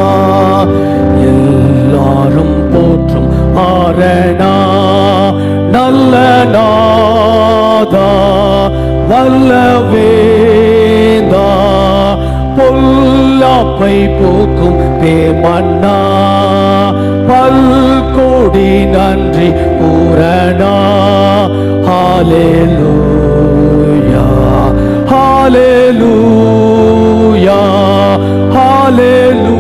எல்லாரும் போற்றும் ஆரணா நல்ல நாதா வல்லவேந்தா பொல்லாப்பை போக்கும் பேமன்னா பல்கோடி நன்றி பூரணா ஹalleluya ஹalleluya ஹalleluya